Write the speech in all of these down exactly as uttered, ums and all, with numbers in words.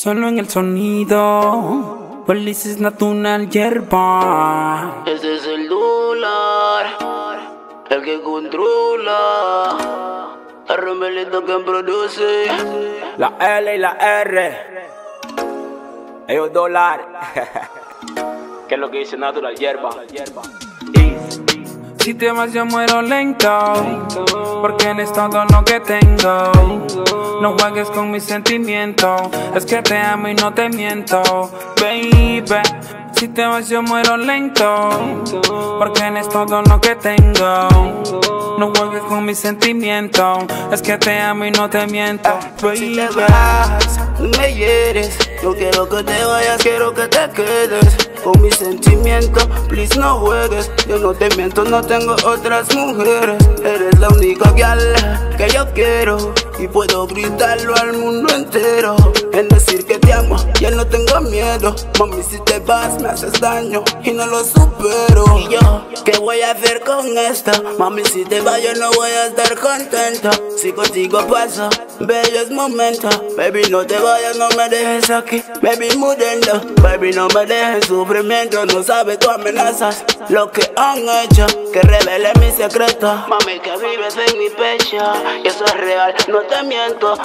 Solo en el sonido, felices natural hierba. Ese es el dólar, el que controla. El Romelito que produce. La L y la R. Ellos dólar. ¿Qué es lo que dice natural hierba? Si te vas yo muero lento, porque eres todo lo que tengo. No juegues con mis sentimientos, es que te amo y no te miento, baby. Si te vas yo muero lento, porque eres todo lo que tengo. No juegues con mis sentimientos, es que te amo y no te miento, baby. Si te vas, me hieres. No quiero que te vayas, quiero que te quedes. Con mis sentimientos, please no juegues. Yo no te miento, no tengo otras mujeres. Eres la única gal que yo quiero, y puedo gritarlo al mundo entero. En decir que te amo, ya no tengo miedo. Mami, si te vas me haces daño y no lo supero. Y yo, ¿qué voy a hacer con esto? Mami, si te vas yo no voy a estar contento. Si contigo paso bellos momentos. Baby, no te vayas, no me dejes aquí. Baby, muriendo, baby, no me dejes sufrimiento. No sabes tú amenazas lo que han hecho, que revele mi secreto. Mami, que vives en mi pecho, y eso es real, no te miento.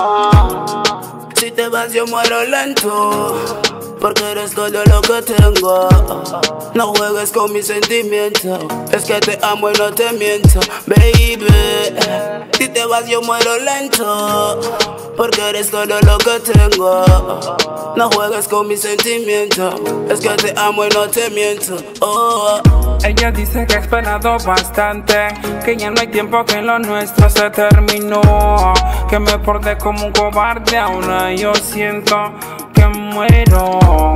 ah. Si te vas yo muero lento, porque eres todo lo que tengo. No juegues con mis sentimientos, es que te amo y no te miento, baby. Si te vas yo muero lento, porque eres todo lo que tengo. No juegues con mis sentimientos, es que te amo y no te miento. Oh. Ella dice que ha esperado bastante, que ya no hay tiempo, que lo nuestro se terminó, que me porté como un cobarde. Ahora yo siento que muero.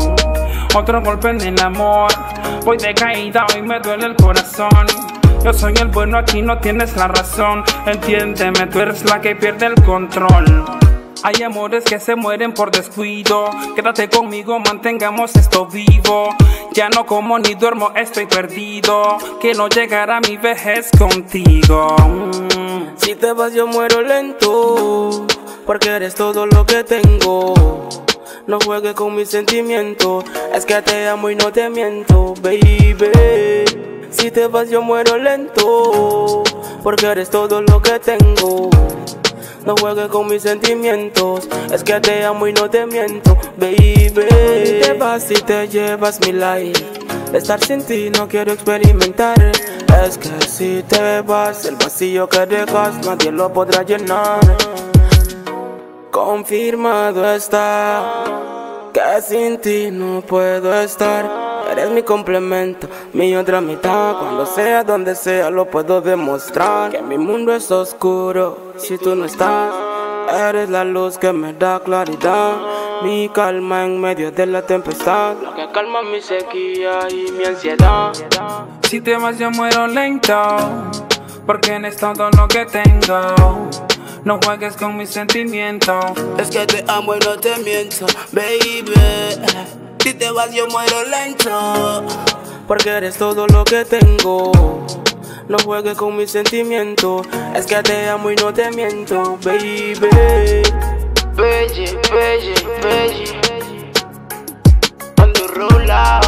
Otro golpe en el amor, voy de caída, hoy me duele el corazón. Yo soy el bueno, aquí no tienes la razón. Entiéndeme, tú eres la que pierde el control. Hay amores que se mueren por descuido. Quédate conmigo, mantengamos esto vivo. Ya no como ni duermo, estoy perdido. Que no llegará mi vejez contigo. mm. Si te vas yo muero lento, porque eres todo lo que tengo. No juegues con mis sentimientos, es que te amo y no te miento, baby. Si te vas yo muero lento, porque eres todo lo que tengo. No juegues con mis sentimientos, es que te amo y no te miento, baby. Si te vas y te llevas mi life, estar sin ti no quiero experimentar. Es que si te vas, el vacío que dejas nadie lo podrá llenar. Confirmado está que sin ti no puedo estar. Eres mi complemento, mi otra mitad. Cuando sea, donde sea, lo puedo demostrar. Que mi mundo es oscuro si tú no estás. Eres la luz que me da claridad, mi calma en medio de la tempestad, lo que calma mi sequía y mi ansiedad. Si te vas yo muero lento, porque eres todo lo que tengo. No juegues con mis sentimientos, es que te amo y no te miento, baby. Si te vas yo muero lento, porque eres todo lo que tengo. No juegues con mis sentimientos, es que te amo y no te miento, baby. Baby, baby, baby. Cuando rola,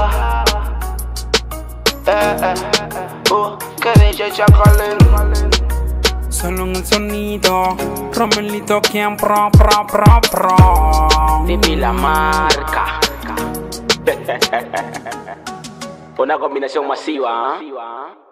eh, eh, oh, que dice Chacalén. Solo en el sonido, Romelito quien pro, pro, pro, pro. Tipi la marca. Una combinación masiva, ¿eh?